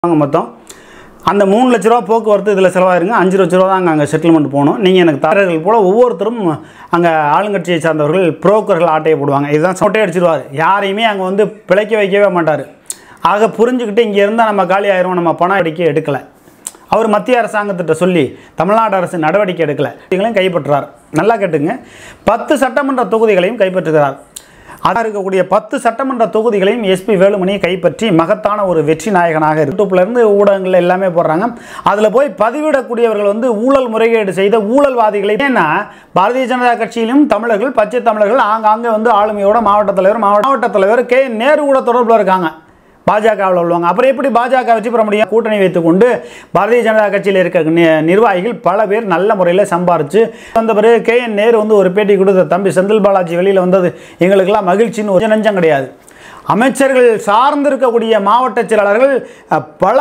மொத்தம் அந்த 3 லட்ச ரூபா போக்குவரத்து இதில் செலவாயிருங்க. 5 லட்ச ரூபா தான் அங்கே செட்டில்மெண்ட் போகணும். நீங்கள் எனக்கு தரகர்கள் போல் ஒவ்வொருத்தரும் அங்கே ஆளுங்கட்சியை சார்ந்தவர்கள் புரோக்கர்கள் ஆட்டையை போடுவாங்க. இதுதான் சொட்டை அடிச்சிடுவார். யாரையுமே அங்கே வந்து பிழைக்க வைக்கவே மாட்டார். ஆக புரிஞ்சுக்கிட்டு இங்கே இருந்தால் நம்ம காலி ஆயிரும், நம்ம பணம் எடுக்கலை. அவர் மத்திய அரசாங்கத்திட்ட சொல்லி தமிழ்நாடு அரசு நடவடிக்கை எடுக்கலை. இதையும் கைப்பற்றுறார். நல்லா கேட்டுங்க, 10 சட்டமன்ற தொகுதிகளையும் கைப்பற்றுகிறார். அதாக இருக்கக்கூடிய 10 சட்டமன்ற தொகுதிகளையும் எஸ்பி வேலுமணியை கைப்பற்றி மகத்தான ஒரு வெற்றி நாயகனாக யூடியூப்லேருந்து ஊடகங்கள் எல்லாமே போடுறாங்க. அதில் போய் பதிவிடக்கூடியவர்கள் வந்து ஊழல் முறைகேடு செய்த ஊழல்வாதிகளை. ஏன்னா பாரதிய ஜனதா கட்சியிலும் தமிழர்கள், பச்சை தமிழர்கள் ஆங்காங்கே வந்து ஆளுமையோட மாவட்ட தலைவர் கே நேரு கூட தொடர்பில் இருக்காங்க. பாஜகவில் உள்ளவங்க. அப்புறம் எப்படி பாஜக வெற்றி பெற முடியும்? கூட்டணி வைத்துக்கொண்டு பாரதிய ஜனதா கட்சியில் இருக்க நிர்வாகிகள் பல பேர் நல்ல முறையில் சம்பாரித்து வந்த பிறகு KN நேரு வந்து ஒரு பேட்டி கொடுத்த தம்பி செந்தில் பாலாஜி வெளியில் வந்தது எங்களுக்கெல்லாம் மகிழ்ச்சின்னு ஒரு நெஞ்சம் கிடையாது. அமைச்சர்கள் சார்ந்திருக்கக்கூடிய மாவட்ட செயலாளர்கள் பல